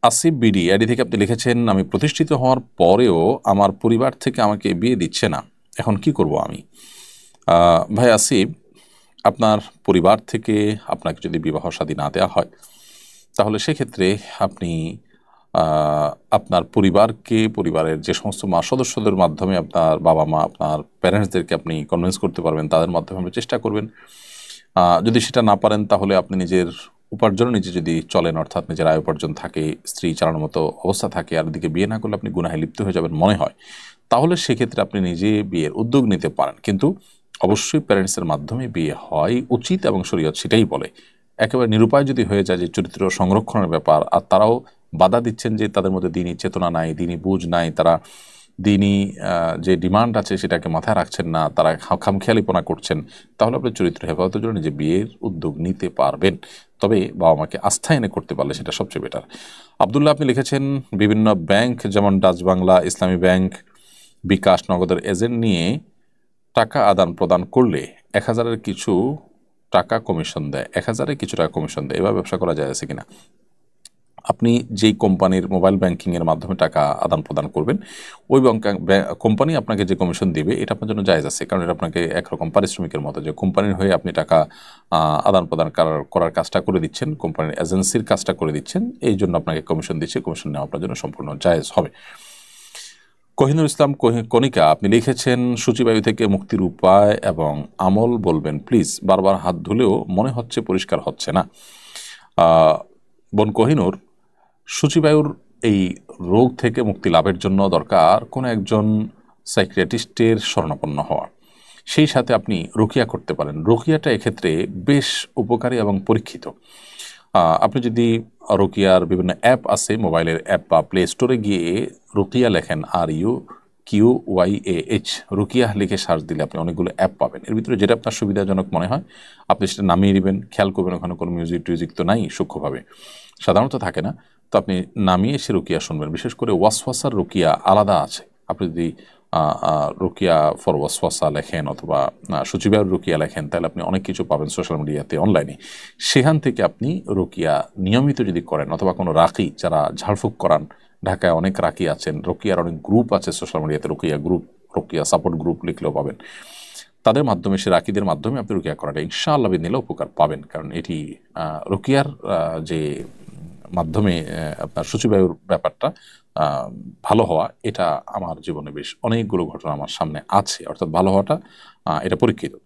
Asif BD ID থেকে আপনি লিখেছেন, আমি প্রতিষ্ঠিত হওয়ার পরেও আমার পরিবার থেকে আমাকে বিয়ে দিচ্ছে না, এখন কি করব আমি? ভাই আসিফ, আপনার পরিবার থেকে আপনাকে যদি বিবাহ শাদী না দেওয়া হয়, তাহলে সেক্ষেত্রে আপনি আপনার পরিবারকে, পরিবারের যে সমস্ত সদস্যদের মাধ্যমে আপনার বাবা মা, আপনার প্যারেন্টসদেরকে আপনি কনভিন্স করতে পারবেন, তাদের মাধ্যমে আপনি চেষ্টা করবেন। যদি সেটা না পারেন, তাহলে আপনি নিজের উপার্জন নিজে যদি চলেন, অর্থাৎ নিজের আয় উপার্জন থাকে, স্ত্রী চালানোর মতো অবস্থা থাকে, আর এদিকে বিয়ে না করলে আপনি গুনাহে লিপ্ত হয়ে যাবেন মনে হয়, তাহলে সেক্ষেত্রে আপনি নিজে বিয়ের উদ্যোগ নিতে পারেন। কিন্তু অবশ্যই প্যারেন্টসের মাধ্যমে বিয়ে হয় উচিত, এবং শরীয়ত সেটাই বলে। একেবারে নিরুপায় যদি হয়ে যায় যে চরিত্র সংরক্ষণের ব্যাপার, আর তারাও বাধা দিচ্ছেন যে তাদের মধ্যে দিনই চেতনা নাই, দিনই বুঝ নাই, তারা দিনই যে ডিমান্ড আছে সেটাকে মাথায় রাখছেন না, তারা খামখেয়ালিপনা করছেন, তাহলে আপনি চরিত্র হেফাজতের জন্য নিজে বিয়ের উদ্যোগ নিতে পারবেন। তবে বাবা মাকে আস্থা এনে করতে পারলে সেটা সবচেয়ে বেটার। আবদুল্লাহ, আপনি লিখেছেন, বিভিন্ন ব্যাংক যেমন ডাচ বাংলা, ইসলামী ব্যাংক, বিকাশ, নগদের এজেন্ট নিয়ে টাকা আদান প্রদান করলে 1,000-এর কিছু টাকা কমিশন দেয়, 1,000-এ কিছু টাকা কমিশন দেয়, এবার ব্যবসা করা যায় আছে কিনা? আপনি যেই কোম্পানির মোবাইল ব্যাংকিংয়ের মাধ্যমে টাকা আদান প্রদান করবেন, ওই কোম্পানি আপনাকে যে কমিশন দিবে, এটা আপনার জন্য জায়েজ আছে, কারণ এটা আপনাকে একরকম পারিশ্রমিকের মতো, যে কোম্পানির হয়ে আপনি টাকা আদান প্রদান করার কাজটা করে দিচ্ছেন, কোম্পানির এজেন্সির কাজটা করে দিচ্ছেন, এই জন্য আপনাকে কমিশন দিচ্ছে, কমিশন নেওয়া আপনার জন্য সম্পূর্ণ জায়েজ হবে। কোহিনুর ইসলাম কণিকা, আপনি লিখেছেন, সূচিবায়ু থেকে মুক্তির উপায় এবং আমল বলবেন প্লিজ, বারবার হাত ধুলেও মনে হচ্ছে পরিষ্কার হচ্ছে না। বোন কোহিনুর, সূচিবায়ুর এই রোগ থেকে মুক্তি লাভের জন্য দরকার কোনো একজন সাইকিয়াট্রিস্টের শরণাপন্ন হওয়া, সেই সাথে আপনি রুকিয়া করতে পারেন। রুকিয়াটা এক্ষেত্রে বেশ উপকারী এবং পরীক্ষিত। আপনি যদি রুকিয়ার বিভিন্ন অ্যাপ আছে, মোবাইলের অ্যাপ বা প্লে স্টোরে গিয়ে রুকিয়া লেখেন, RUQYAH, রুকিয়া লিখে সার্চ দিলে আপনি অনেকগুলো অ্যাপ পাবেন। এর ভিতরে যেটা আপনার সুবিধাজনক মনে হয় আপনি সেটা নামিয়ে নেবেন। খেয়াল করবেন ওখানে কোনো মিউজিক তো নাই, সূক্ষ্মভাবে সাধারণত থাকে না, তো আপনি নামিয়ে এসে রুকিয়া শুনবেন। বিশেষ করে ওয়াসওয়াসার রুকিয়া আলাদা আছে। আপনি যদি রুকিয়া ফর ওয়াসওয়াসা লেখেন অথবা সূচিবায়ুর রুকিয়া লেখেন, তাহলে আপনি অনেক কিছু পাবেন সোশ্যাল মিডিয়াতে, অনলাইনে। সেখান থেকে আপনি রুকিয়া নিয়মিত যদি করেন, অথবা কোনো রাকি যারা ঝাড়ফুঁক করান, ঢাকায় অনেক রাকি আছেন, রুকিয়ার অনেক গ্রুপ আছে সোশ্যাল মিডিয়াতে, রুকিয়া গ্রুপ, রুকিয়া সাপোর্ট গ্রুপ লিখলেও পাবেন, তাদের মাধ্যমে, সে রাকিদের মাধ্যমে আপনি রুকিয়া করাটা ইনশাআল্লাহ নিলে উপকার পাবেন। কারণ এটি রুকিয়ার যে মাধ্যমে আপনার সূচিবায়ুর ব্যাপারটা ভালো হওয়া, এটা আমার জীবনে বেশ অনেকগুলো ঘটনা আমার সামনে আছে, অর্থাৎ ভালো হওয়াটা এটা পরীক্ষিত।